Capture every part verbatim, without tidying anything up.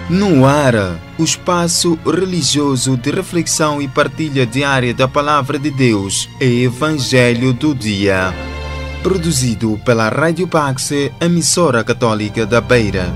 No ar, o espaço religioso de reflexão e partilha diária da Palavra de Deus e Evangelho do Dia. Produzido pela Rádio Pax, emissora católica da Beira.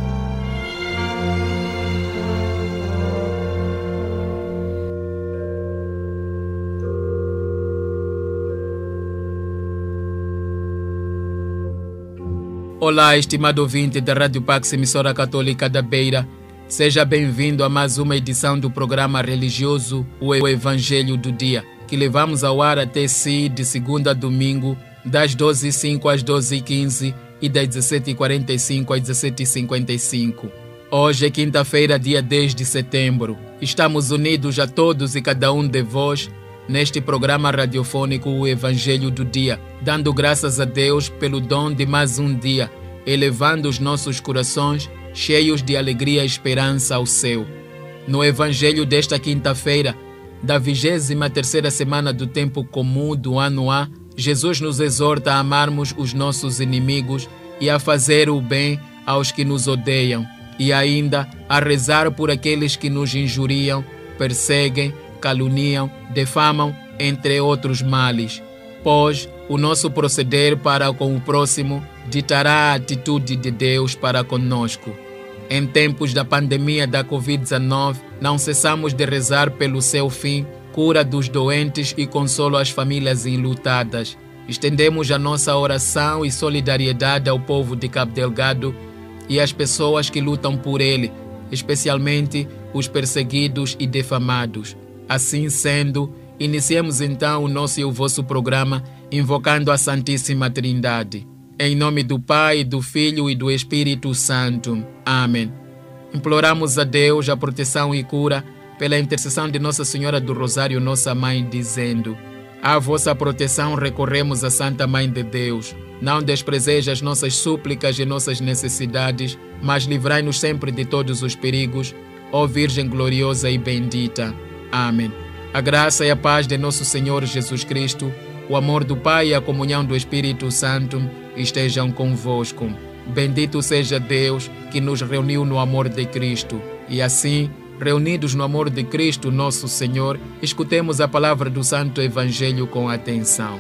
Olá, estimado ouvinte da Rádio Pax, emissora católica da Beira. Seja bem-vindo a mais uma edição do programa religioso O Evangelho do Dia, que levamos ao ar até si de segunda a domingo, das doze e cinco às doze e quinze e das dezessete e quarenta e cinco às dezessete e cinquenta e cinco. Hoje é quinta-feira, dia dez de setembro. Estamos unidos a todos e cada um de vós neste programa radiofônico O Evangelho do Dia, dando graças a Deus pelo dom de mais um dia, elevando os nossos corações cheios de alegria e esperança ao céu. No Evangelho desta quinta-feira, da vigésima terceira semana do tempo comum do ano A, Jesus nos exorta a amarmos os nossos inimigos e a fazer o bem aos que nos odeiam, e ainda a rezar por aqueles que nos injuriam, perseguem, caluniam, defamam, entre outros males. Pois o nosso proceder para com o próximo ditará a atitude de Deus para conosco. Em tempos da pandemia da covid dezenove, não cessamos de rezar pelo seu fim, cura dos doentes e consolo às famílias enlutadas. Estendemos a nossa oração e solidariedade ao povo de Cabo Delgado e às pessoas que lutam por ele, especialmente os perseguidos e defamados. Assim sendo, iniciemos então o nosso e o vosso programa invocando a Santíssima Trindade. Em nome do Pai, do Filho e do Espírito Santo. Amém. Imploramos a Deus a proteção e cura pela intercessão de Nossa Senhora do Rosário, nossa Mãe, dizendo: à vossa proteção recorremos a Santa Mãe de Deus. Não desprezeis as nossas súplicas e nossas necessidades, mas livrai-nos sempre de todos os perigos, ó Virgem gloriosa e bendita. Amém. A graça e a paz de nosso Senhor Jesus Cristo, o amor do Pai e a comunhão do Espírito Santo estejam convosco. Bendito seja Deus que nos reuniu no amor de Cristo. E assim, reunidos no amor de Cristo, nosso Senhor, escutemos a palavra do Santo Evangelho com atenção.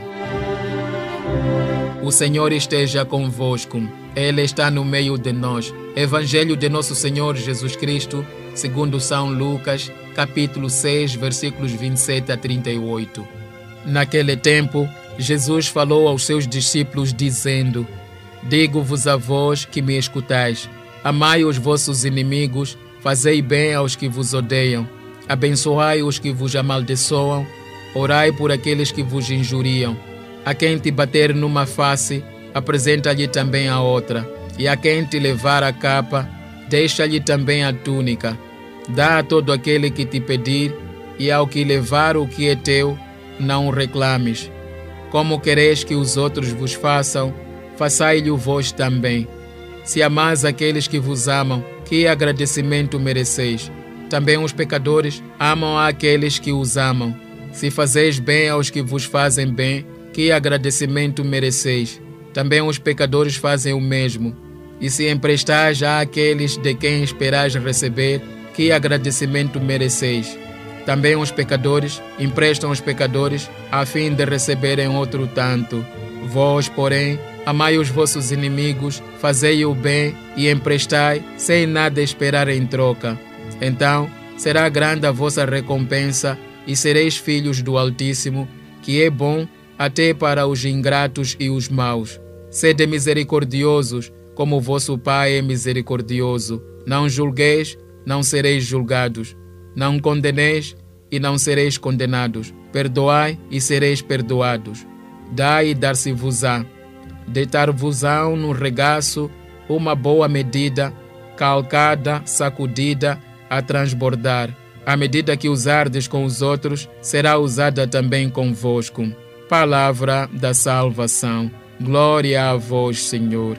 O Senhor esteja convosco. Ele está no meio de nós. Evangelho de nosso Senhor Jesus Cristo, segundo São Lucas, capítulo seis, versículos vinte e sete a trinta e oito. Naquele tempo, Jesus falou aos seus discípulos, dizendo: digo-vos a vós que me escutais, amai os vossos inimigos, fazei bem aos que vos odeiam, abençoai os que vos amaldiçoam, orai por aqueles que vos injuriam. A quem te bater numa face, apresenta-lhe também a outra, e a quem te levar a capa, deixa-lhe também a túnica. Dá a todo aquele que te pedir, e ao que levar o que é teu, não o reclames. Como quereis que os outros vos façam, façai-lhe vós também. Se amais aqueles que vos amam, que agradecimento mereceis? Também os pecadores amam aqueles que os amam. Se fazeis bem aos que vos fazem bem, que agradecimento mereceis? Também os pecadores fazem o mesmo. E se emprestais àqueles de quem esperais receber, que agradecimento mereceis? Também os pecadores emprestam aos pecadores, a fim de receberem outro tanto. Vós, porém, amai os vossos inimigos, fazei o bem e emprestai, sem nada esperar em troca. Então será grande a vossa recompensa, e sereis filhos do Altíssimo, que é bom até para os ingratos e os maus. Sede misericordiosos, como o vosso Pai é misericordioso. Não julgueis, não sereis julgados. Não condeneis, e não sereis condenados. Perdoai, e sereis perdoados. Dai, e dar-se-vos-á. Deitar-vos-ão no regaço uma boa medida, calcada, sacudida, a transbordar. A medida que usardes com os outros, será usada também convosco. Palavra da salvação. Glória a vós, Senhor.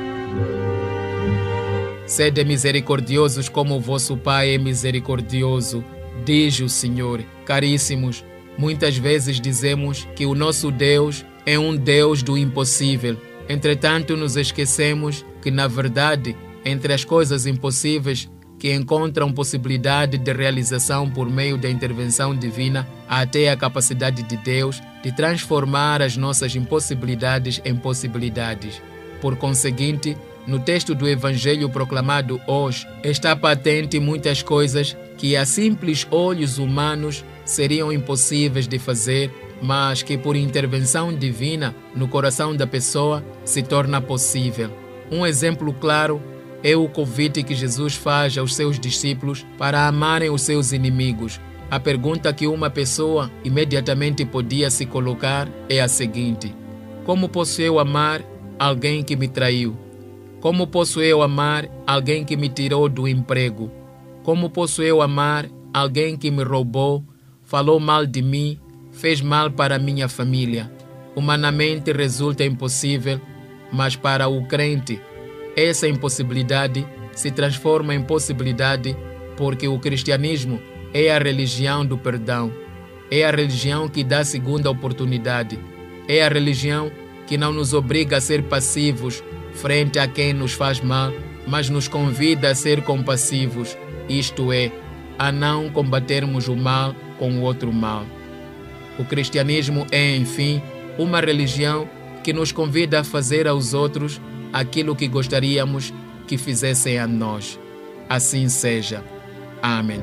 Sede misericordiosos como o vosso Pai é misericordioso, diz o Senhor. Caríssimos, muitas vezes dizemos que o nosso Deus é um Deus do impossível. Entretanto, nos esquecemos que, na verdade, entre as coisas impossíveis, que encontram possibilidade de realização por meio da intervenção divina, até a capacidade de Deus de transformar as nossas impossibilidades em possibilidades. Por conseguinte, no texto do Evangelho proclamado hoje, está patente muitas coisas que a simples olhos humanos seriam impossíveis de fazer, mas que por intervenção divina no coração da pessoa se torna possível. Um exemplo claro é o convite que Jesus faz aos seus discípulos para amarem os seus inimigos. A pergunta que uma pessoa imediatamente podia se colocar é a seguinte: como posso eu amar alguém que me traiu? Como posso eu amar alguém que me tirou do emprego? Como posso eu amar alguém que me roubou, falou mal de mim, fez mal para a minha família? Humanamente resulta impossível, mas para o crente, essa impossibilidade se transforma em possibilidade, porque o cristianismo é a religião do perdão, é a religião que dá segunda oportunidade, é a religião que não nos obriga a ser passivos frente a quem nos faz mal, mas nos convida a ser compassivos, isto é, a não combatermos o mal com o outro mal. O cristianismo é, enfim, uma religião que nos convida a fazer aos outros aquilo que gostaríamos que fizessem a nós. Assim seja. Amém.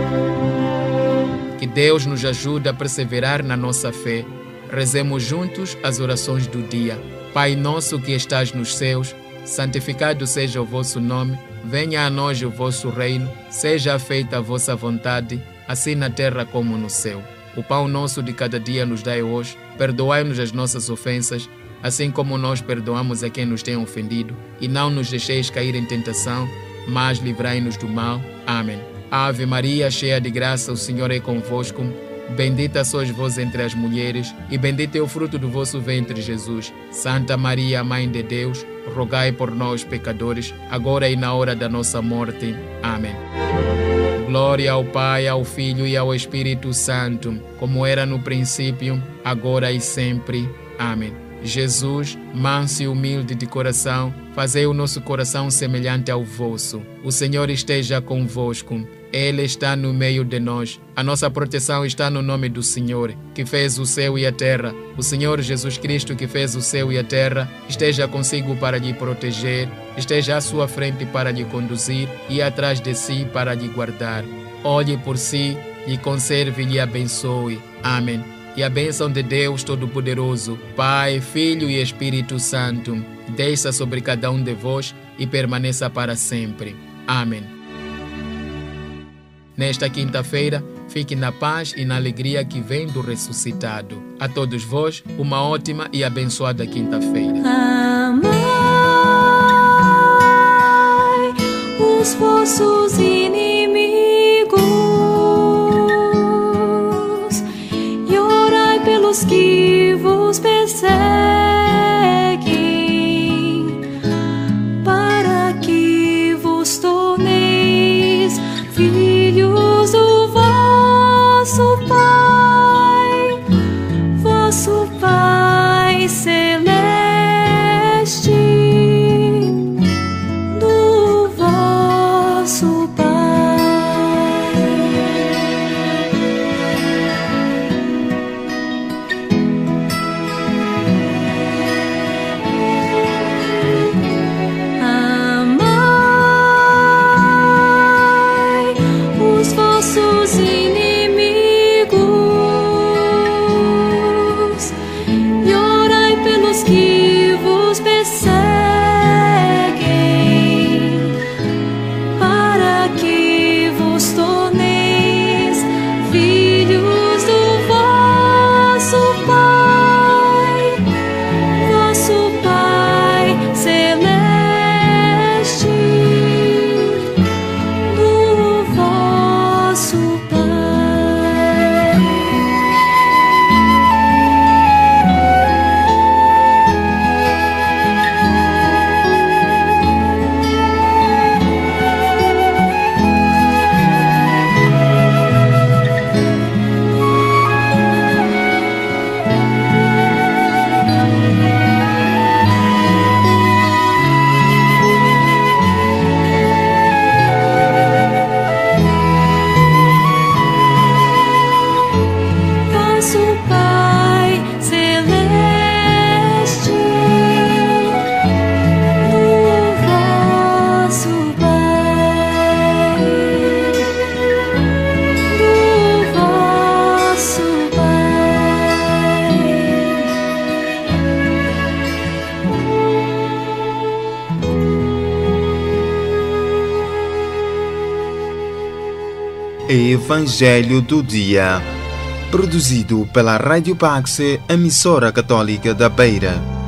Que Deus nos ajude a perseverar na nossa fé. Rezemos juntos as orações do dia. Pai nosso que estás nos céus, santificado seja o vosso nome. Venha a nós o vosso reino. Seja feita a vossa vontade, assim na terra como no céu. O pão nosso de cada dia nos dai hoje. Perdoai-nos as nossas ofensas, assim como nós perdoamos a quem nos tem ofendido. E não nos deixeis cair em tentação, mas livrai-nos do mal. Amém. Ave Maria, cheia de graça, o Senhor é convosco. Bendita sois vós entre as mulheres, e bendito é o fruto do vosso ventre, Jesus. Santa Maria, Mãe de Deus, rogai por nós, pecadores, agora e na hora da nossa morte. Amém. Glória ao Pai, ao Filho e ao Espírito Santo, como era no princípio, agora e sempre. Amém. Jesus, manso e humilde de coração, fazei o nosso coração semelhante ao vosso. O Senhor esteja convosco. Ele está no meio de nós. A nossa proteção está no nome do Senhor, que fez o céu e a terra. O Senhor Jesus Cristo, que fez o céu e a terra, esteja consigo para lhe proteger, esteja à sua frente para lhe conduzir e atrás de si para lhe guardar. Olhe por si, lhe conserve e lhe abençoe. Amém. E a bênção de Deus Todo-Poderoso, Pai, Filho e Espírito Santo, desça sobre cada um de vós e permaneça para sempre. Amém. Nesta quinta-feira, fique na paz e na alegria que vem do ressuscitado. A todos vós, uma ótima e abençoada quinta-feira. Amai os vossos inimigos e orai pelos que vos perseguem, para que vos torneis filhos do vosso Pai, vosso Pai celeste. Evangelho do Dia. Produzido pela Rádio Pax, emissora católica da Beira.